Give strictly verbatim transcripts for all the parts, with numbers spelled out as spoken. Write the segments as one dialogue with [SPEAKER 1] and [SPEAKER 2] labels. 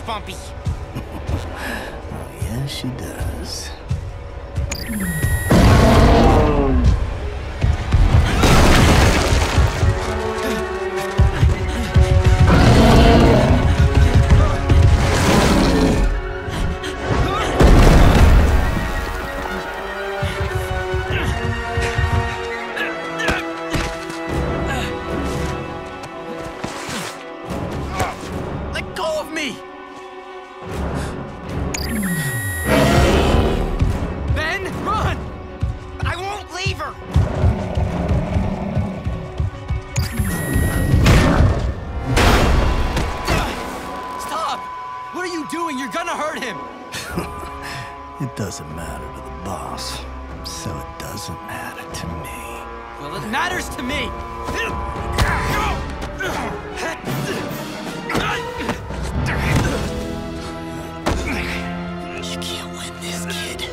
[SPEAKER 1] Bumpy.
[SPEAKER 2] Oh, yeah, she does.
[SPEAKER 1] Let go of me! Ben, run! I won't leave her! Stop! What are you doing? You're gonna hurt him!
[SPEAKER 2] It doesn't matter to the boss, so it doesn't matter to me.
[SPEAKER 1] Well, it matters to me!
[SPEAKER 2] You can't win this, kid.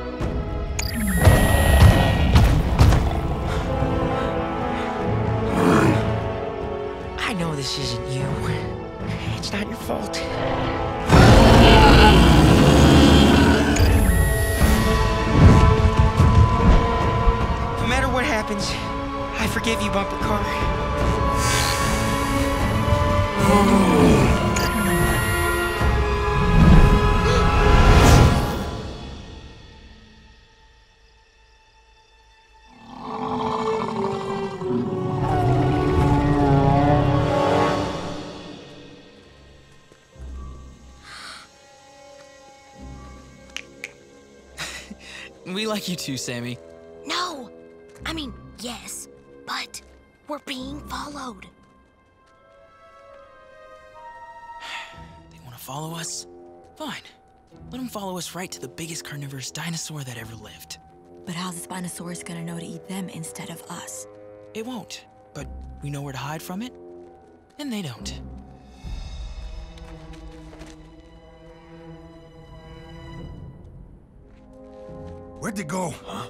[SPEAKER 1] I know this isn't you. It's not your fault. No matter what happens, I forgive you, Bumper Car.
[SPEAKER 3] We like you too, Sammy.
[SPEAKER 4] No! I mean, yes, but we're being followed.
[SPEAKER 3] They want to follow us? Fine. Let them follow us right to the biggest carnivorous dinosaur that ever lived.
[SPEAKER 4] But how's the Spinosaurus gonna know to eat them instead of us?
[SPEAKER 3] It won't, but we know where to hide from it, and they don't.
[SPEAKER 5] Where'd they go?
[SPEAKER 3] Huh?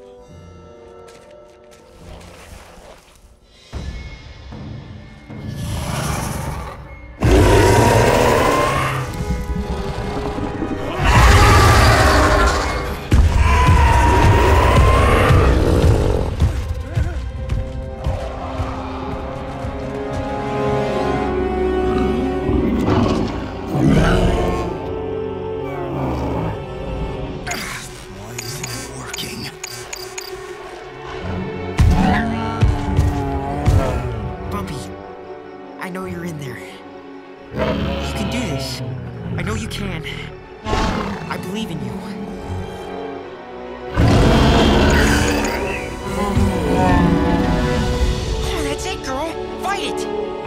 [SPEAKER 1] I know you're in there. You can do this. I know you can. I believe in you. Oh, that's it, girl. Fight it!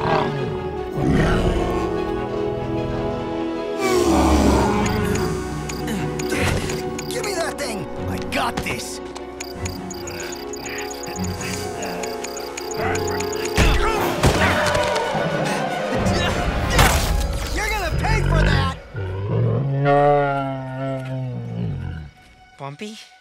[SPEAKER 2] Give me that thing! I got this!
[SPEAKER 1] You're gonna pay for that! Bumpy?